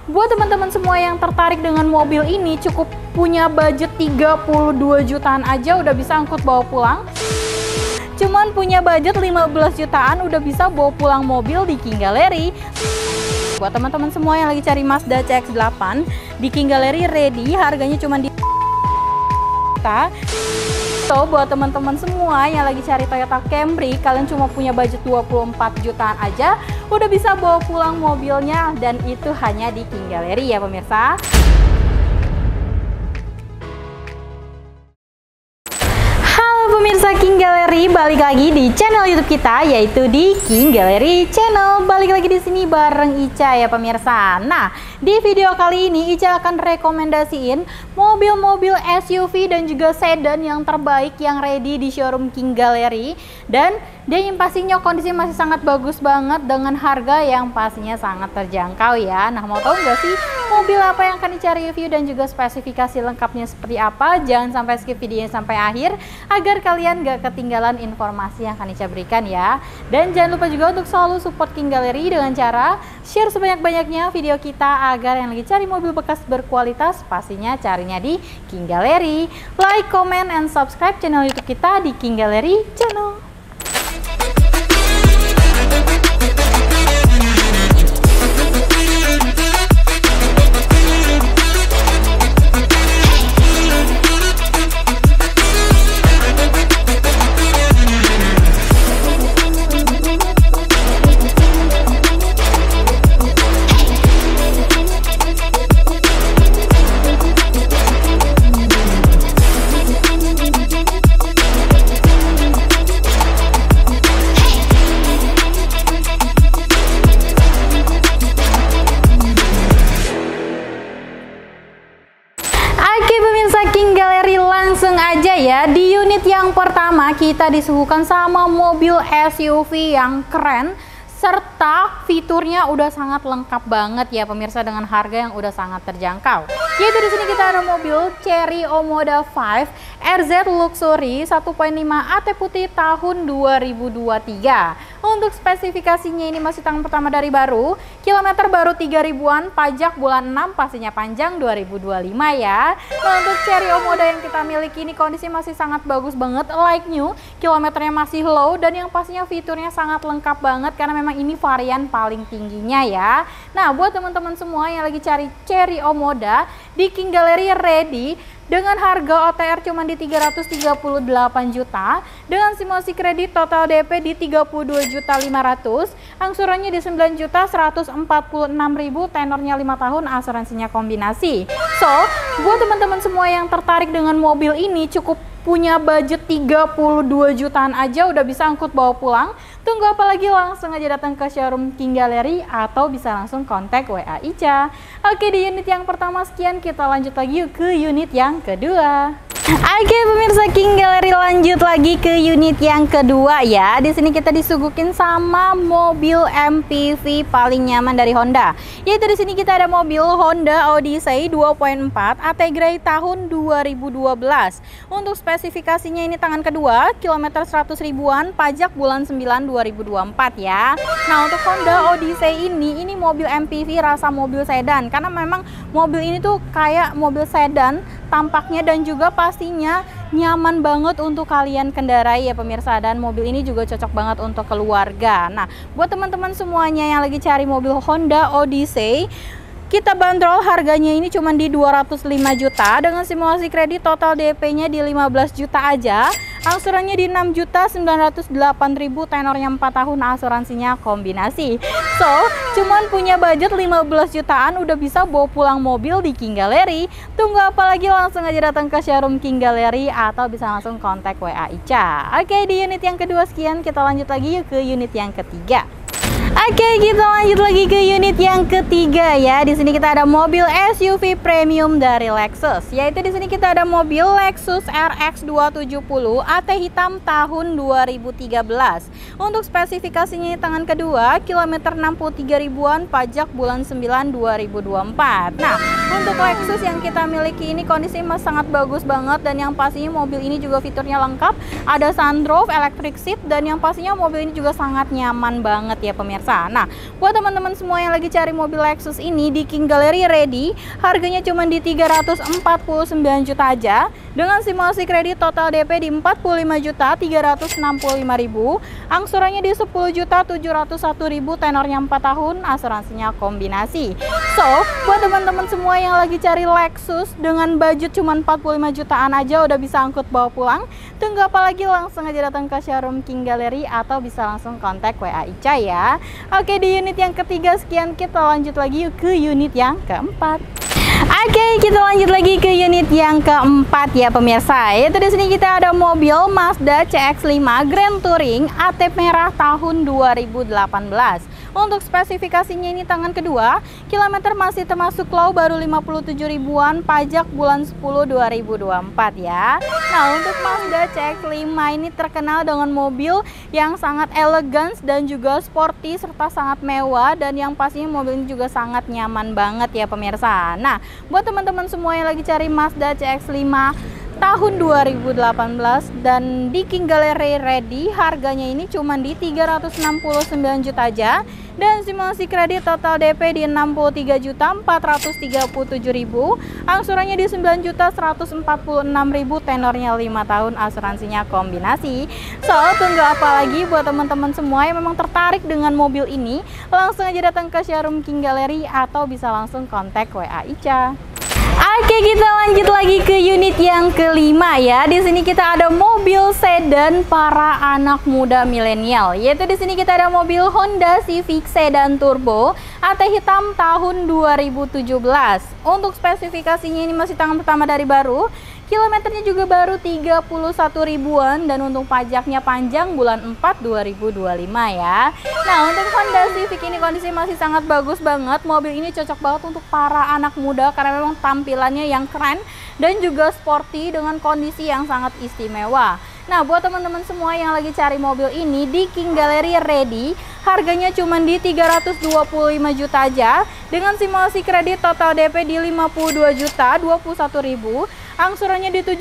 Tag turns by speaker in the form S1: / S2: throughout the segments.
S1: buat teman-teman semua yang tertarik dengan mobil ini, cukup punya budget 32 jutaan aja udah bisa angkut bawa pulang. Cuman punya budget 15 jutaan udah bisa bawa pulang mobil di King Gallery. Buat teman-teman semua yang lagi cari Mazda CX-8 di King Gallery ready, harganya cuma di So, buat teman-teman semua yang lagi cari Toyota Camry, kalian cuma punya budget 24 jutaan aja udah bisa bawa pulang mobilnya, dan itu hanya di King Gallery ya pemirsa. Halo pemirsa King Gallery, balik lagi di channel YouTube kita, yaitu di King Gallery Channel. Balik lagi di sini bareng Ica ya pemirsa. Nah, di video kali ini Ica akan rekomendasiin mobil-mobil SUV dan juga sedan yang terbaik yang ready di showroom King Gallery, dan dia yang pastinya kondisi masih sangat bagus banget dengan harga yang pastinya sangat terjangkau ya. Nah, mau tahu nggak sih mobil apa yang akan Ica review dan juga spesifikasi lengkapnya seperti apa? Jangan sampai skip videonya sampai akhir agar kalian gak ketinggalan informasi yang akan Ica berikan ya. Dan jangan lupa juga untuk selalu support King Gallery dengan cara share sebanyak-banyaknya video kita agar yang lagi cari mobil bekas berkualitas pastinya carinya di King Gallery. Like, comment, and subscribe channel YouTube kita di King Gallery Channel. Langsung aja ya, di unit yang pertama kita disuguhkan sama mobil SUV yang keren serta fiturnya udah sangat lengkap banget ya pemirsa, dengan harga yang udah sangat terjangkau. Yaitu di sini kita ada mobil Chery Omoda 5 RZ Luxury 1.5 AT putih tahun 2023. Untuk spesifikasinya ini masih tahun pertama dari baru, kilometer baru 3000-an, pajak bulan 6, pastinya panjang 2025 ya. Nah, untuk Chery Omoda yang kita miliki ini kondisi masih sangat bagus banget, like new, kilometernya masih low, dan yang pastinya fiturnya sangat lengkap banget karena memang ini varian paling tingginya ya. Nah, buat teman-teman semua yang lagi cari Chery Omoda di King Gallery ready dengan harga OTR cuma di 338 juta, dengan simulasi kredit total DP di 32.500.000, angsurannya di 9.146.000, tenornya 5 tahun, asuransinya kombinasi. So, buat teman-teman semua yang tertarik dengan mobil ini, cukup punya budget 32 jutaan aja udah bisa angkut bawa pulang. Tunggu apa lagi, langsung aja datang ke showroom King Gallery atau bisa langsung kontak WA Ica. Oke, di unit yang pertama sekian, kita lanjut lagi yuk ke unit yang kedua. Oke pemirsa King Gallery, lanjut lagi ke unit yang kedua ya. Di sini kita disuguhin sama mobil MPV paling nyaman dari Honda. Yaitu di sini kita ada mobil Honda Odyssey 2.4 AT Grey tahun 2012. Untuk spesifikasinya ini tangan kedua, kilometer 100 ribuan, pajak bulan 9 2024 ya. Nah, untuk Honda Odyssey ini mobil MPV rasa mobil sedan, karena memang mobil ini tuh kayak mobil sedan tampaknya, dan juga pastinya nyaman banget untuk kalian kendarai ya pemirsa, dan mobil ini juga cocok banget untuk keluarga. Nah, buat teman-teman semuanya yang lagi cari mobil Honda Odyssey, kita bandrol harganya ini cuma di 205 juta dengan simulasi kredit, total DP-nya di 15 juta aja. Angsurannya di 6.908.000, tenornya 4 tahun, asuransinya kombinasi. So, cuman punya budget 15 jutaan udah bisa bawa pulang mobil di King Gallery. Tunggu apa lagi, langsung aja datang ke showroom King Gallery atau bisa langsung kontak WA Ica. Oke, di unit yang kedua sekian, kita lanjut lagi yuk ke unit yang ketiga. Oke, kita lanjut lagi ke unit yang ketiga ya. Di sini kita ada mobil SUV premium dari Lexus. Yaitu di sini kita ada mobil Lexus RX 270 AT hitam tahun 2013. Untuk spesifikasinya tangan kedua, kilometer 63 ribuan, pajak bulan 9 2024. Nah, untuk Lexus yang kita miliki ini kondisi masih sangat bagus banget, dan yang pastinya mobil ini juga fiturnya lengkap. Ada sunroof, electric seat, dan yang pastinya mobil ini juga sangat nyaman banget ya pemirsa. pemirsa. Nah, buat teman-teman semua yang lagi cari mobil Lexus ini di King Gallery ready, harganya cuma di 349 juta aja. Dengan simulasi kredit total DP di 45.365.000, angsurannya di 10.701.000, tenornya 4 tahun, asuransinya kombinasi. So, buat teman-teman semua yang lagi cari Lexus dengan budget cuma 45 jutaan aja udah bisa angkut bawa pulang, tunggu apa lagi, langsung aja datang ke showroom King Gallery atau bisa langsung kontak WA Ica ya. Oke, di unit yang ketiga sekian, kita lanjut lagi yuk ke unit yang keempat. Oke, kita lanjut lagi ke unit yang keempat ya pemirsa. Yaitu di sini kita ada mobil Mazda CX-5 Grand Touring AT merah tahun 2018. Untuk spesifikasinya ini tangan kedua, kilometer masih termasuk low, baru 57 ribuan, pajak bulan 10 2024 ya. Nah, untuk Mazda CX-5 ini terkenal dengan mobil yang sangat elegan dan juga sporty serta sangat mewah, dan yang pastinya mobil ini juga sangat nyaman banget ya pemirsa. Nah, buat teman-teman semua yang lagi cari Mazda CX-5 tahun 2018 dan di King Gallery ready, harganya ini cuma di 369 juta aja, dan simulasi kredit total DP di 63.437.000, angsurannya di 9.146.000, tenornya 5 tahun, asuransinya kombinasi. So, tunggu apa lagi buat teman-teman semua yang memang tertarik dengan mobil ini, langsung aja datang ke showroom King Gallery atau bisa langsung kontak WA Ica. Oke, kita lanjut lagi ke unit yang kelima ya. Di sini kita ada mobil sedan para anak muda milenial. Yaitu di sini kita ada mobil Honda Civic Sedan Turbo AT hitam tahun 2017. Untuk spesifikasinya ini masih tangan pertama dari baru. Kilometernya juga baru 31 ribuan, dan untuk pajaknya panjang bulan 4 2025 ya. Nah, untuk Honda Civic ini kondisi masih sangat bagus banget. Mobil ini cocok banget untuk para anak muda karena memang tampilannya yang keren dan juga sporty dengan kondisi yang sangat istimewa. Nah, buat teman-teman semua yang lagi cari mobil ini di King Gallery ready, harganya cuma di 325 juta aja, dengan simulasi kredit total DP di 52.021.000, angsurannya di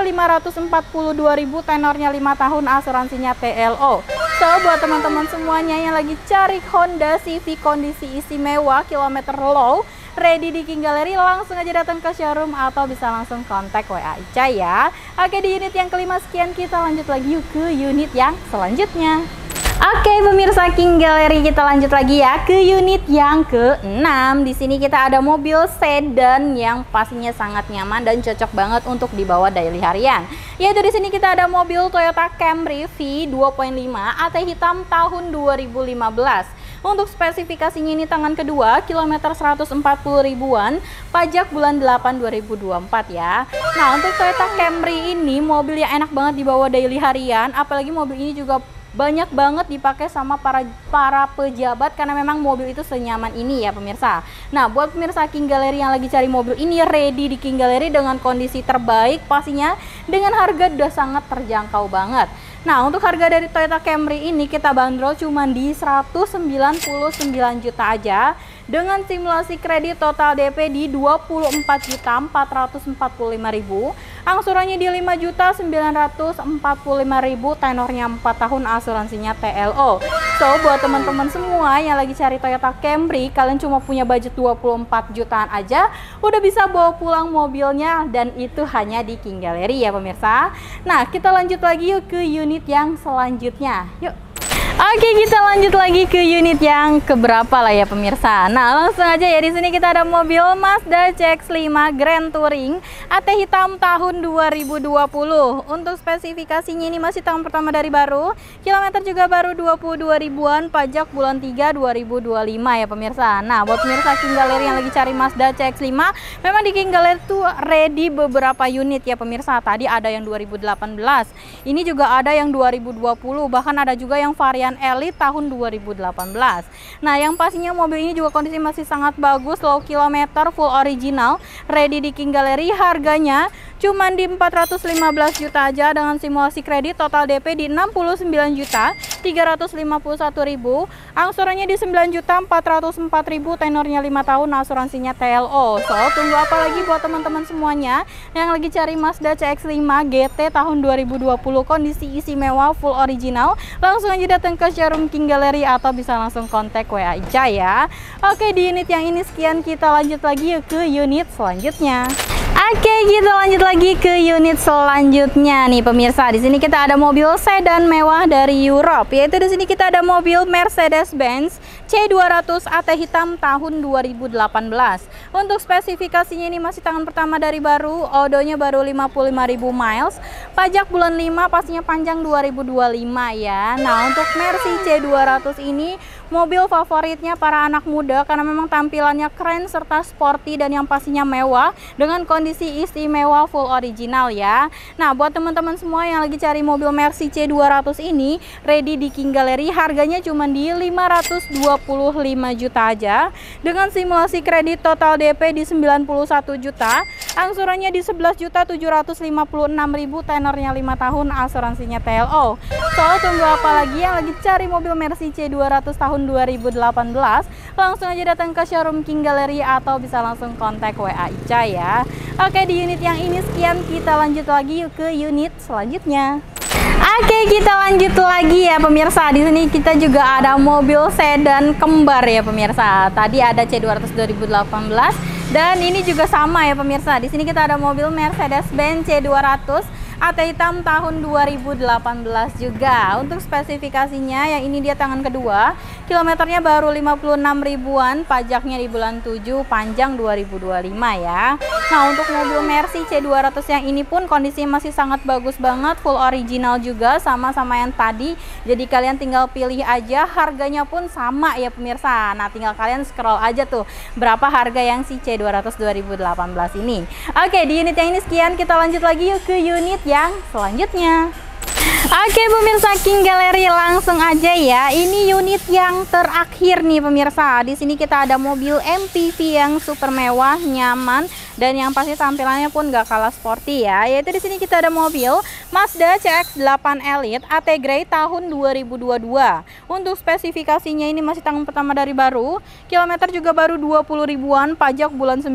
S1: 7.542.000, tenornya 5 tahun, asuransinya TLO. So, buat teman-teman semuanya yang lagi cari Honda Civic kondisi istimewa, kilometer low, ready di King Gallery, langsung aja datang ke showroom atau bisa langsung kontak WA Ica ya. Oke, di unit yang kelima sekian, kita lanjut lagi yuk ke unit yang selanjutnya. Oke, pemirsa King Gallery, kita lanjut lagi ya ke unit yang ke-6. Di sini kita ada mobil sedan yang pastinya sangat nyaman dan cocok banget untuk dibawa daily harian. Yaitu di sini kita ada mobil Toyota Camry V2.5 AT hitam tahun 2015. Untuk spesifikasinya ini tangan kedua, kilometer 140 ribuan, pajak bulan 8 2024 ya. Nah, untuk Toyota Camry ini mobil yang enak banget dibawa daily harian, apalagi mobil ini juga banyak banget dipakai sama para pejabat karena memang mobil itu senyaman ini ya pemirsa. Nah, buat pemirsa King Gallery yang lagi cari mobil ini ready di King Gallery dengan kondisi terbaik pastinya, dengan harga udah sangat terjangkau banget. Nah, untuk harga dari Toyota Camry ini kita bandrol cuma di 199 juta aja, dengan simulasi kredit total DP di 24.445.000, angsurannya di 5.945.000, tenornya 4 tahun, asuransinya TLO. So, buat teman-teman semua yang lagi cari Toyota Camry, kalian cuma punya budget 24 jutaan aja, udah bisa bawa pulang mobilnya, dan itu hanya di King Gallery ya pemirsa. Nah, kita lanjut lagi yuk ke unit yang selanjutnya. Yuk. Oke, kita lanjut lagi ke unit yang keberapa lah ya pemirsa. Nah, langsung aja ya, di sini kita ada mobil Mazda CX-5 Grand Touring AT hitam tahun 2020. Untuk spesifikasinya ini masih tahun pertama dari baru, kilometer juga baru 22 ribuan, pajak bulan 3 2025 ya pemirsa. Nah, buat pemirsa King Gallery yang lagi cari Mazda CX-5, memang di King Gallery tuh ready beberapa unit ya pemirsa. Tadi ada yang 2018, ini juga ada yang 2020, bahkan ada juga yang varian Elite tahun 2018. Nah, yang pastinya mobil ini juga kondisi masih sangat bagus, low kilometer, full original, ready di King Gallery. Harganya cuma di 415 juta aja, dengan simulasi kredit total DP di 69.351.000, angsurannya di 9.404.000, tenornya 5 tahun, asuransinya TLO. So, tunggu apa lagi buat teman-teman semuanya yang lagi cari Mazda CX-5 GT tahun 2020 kondisi istimewa, full original, langsung aja datang ke showroom King Gallery atau bisa langsung kontak WA Ica ya. Oke, di unit yang ini sekian, kita lanjut lagi yuk ke unit selanjutnya. Oke, kita lanjut lagi ke unit selanjutnya nih pemirsa. Di sini kita ada mobil sedan mewah dari Europe, yaitu di sini kita ada mobil Mercedes-Benz C200 AT hitam tahun 2018. Untuk spesifikasinya ini masih tangan pertama dari baru, odonya baru 55.000 miles, pajak bulan 5, pastinya panjang 2025 ya. Nah, untuk Mercy C200 ini mobil favoritnya para anak muda karena memang tampilannya keren serta sporty dan yang pastinya mewah dengan kondisi istimewa full original ya. Nah, buat teman-teman semua yang lagi cari mobil Mercy C200 ini ready di King Gallery, harganya cuma di 525 juta aja dengan simulasi kredit total DP di 91 juta, angsurannya di 11.756.000, tenornya 5 tahun, asuransinya TLO. So, tunggu apa lagi yang lagi cari mobil Mercy C200 tahun 2018, langsung aja datang ke showroom King Gallery atau bisa langsung kontak WA Ica ya. Oke, di unit yang ini sekian, kita lanjut lagi yuk ke unit selanjutnya. Oke, kita lanjut lagi ya pemirsa. Di sini kita juga ada mobil sedan kembar ya pemirsa. Tadi ada C200 2018 dan ini juga sama ya pemirsa. Di sini kita ada mobil Mercedes-Benz C200 AT hitam tahun 2018 juga. Untuk spesifikasinya yang ini dia tangan kedua, kilometernya baru 56 ribuan, pajaknya di bulan 7, panjang 2025 ya. Nah, untuk mobil Mercy C200 yang ini pun kondisinya masih sangat bagus banget, full original juga, sama-sama yang tadi. Jadi kalian tinggal pilih aja, harganya pun sama ya pemirsa. Nah, tinggal kalian scroll aja tuh berapa harga yang si C200 2018 ini. Oke, di unit yang ini sekian, kita lanjut lagi yuk ke unit yang selanjutnya. Oke pemirsa King Gallery, langsung aja ya. Ini unit yang terakhir nih pemirsa. Di sini kita ada mobil MPV yang super mewah, nyaman, dan yang pasti tampilannya pun gak kalah sporty ya. Yaitu di sini kita ada mobil Mazda CX-8 Elite AT Grey tahun 2022. Untuk spesifikasinya ini masih tangan pertama dari baru, kilometer juga baru 20 ribuan, pajak bulan 9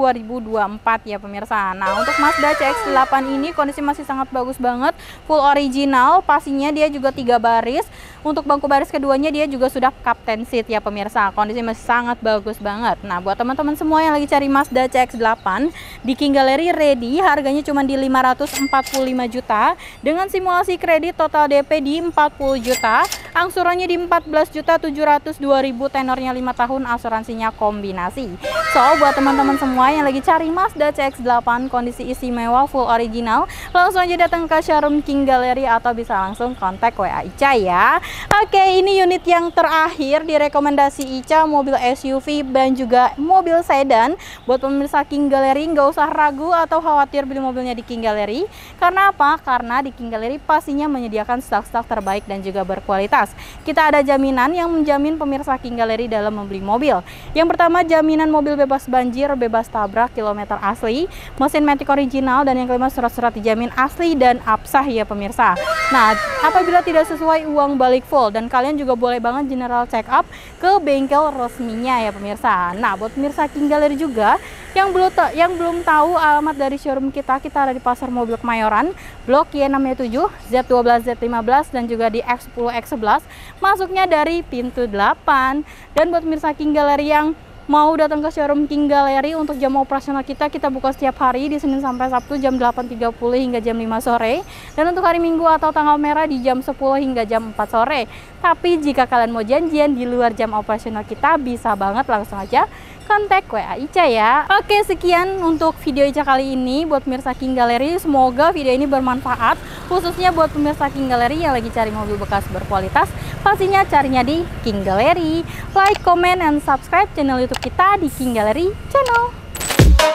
S1: 2024 ya pemirsa. Nah, untuk Mazda CX-8 ini kondisi masih sangat bagus banget, full original. Pastinya dia juga 3 baris. Untuk bangku baris keduanya dia juga sudah captain seat ya pemirsa. Kondisi masih sangat bagus banget. Nah, buat teman-teman semua yang lagi cari Mazda CX-8 di King Gallery ready, harganya cuma di 545 juta dengan simulasi kredit total DP di 40 juta, angsurannya di 14.702.000, tenornya 5 tahun, asuransinya kombinasi. So, buat teman-teman semua yang lagi cari Mazda CX-8 kondisi istimewa full original, langsung aja datang ke showroom King Gallery atau bisa langsung kontak WA Ica ya. Oke, ini unit yang terakhir di rekomendasi Ica, mobil SUV dan juga mobil sedan. Buat pemirsa King Gallery nggak usah ragu atau khawatir beli mobilnya di King Gallery. Karena apa? Karena di King Gallery pastinya menyediakan stok-stok terbaik dan juga berkualitas. Kita ada jaminan yang menjamin pemirsa King Gallery dalam membeli mobil. Yang pertama, jaminan mobil bebas banjir, bebas tabrak, kilometer asli, mesin matic original, dan yang kelima, surat-surat dijamin asli dan absah ya pemirsa. Nah, apabila tidak sesuai, uang balik full, dan kalian juga boleh banget general check up ke bengkel resminya ya pemirsa. Nah, buat pemirsa King Gallery juga yang belum tahu alamat dari showroom kita ada di Pasar Mobil Kemayoran, Blok Y67, Z12, Z15, dan juga di X10, X11, masuknya dari pintu 8. Dan buat pemirsa King Gallery yang mau datang ke showroom King Gallery, untuk jam operasional kita buka setiap hari di Senin sampai Sabtu jam 8.30 hingga jam 5 sore, dan untuk hari Minggu atau tanggal merah di jam 10 hingga jam 4 sore. Tapi jika kalian mau janjian di luar jam operasional kita, bisa banget langsung aja kontak WA Ica ya. Oke, sekian untuk video Ica kali ini buat pemirsa King Gallery. Semoga video ini bermanfaat, khususnya buat pemirsa King Gallery yang lagi cari mobil bekas berkualitas. Pastinya carinya di King Gallery. Like, comment, and subscribe channel YouTube kita di King Gallery Channel.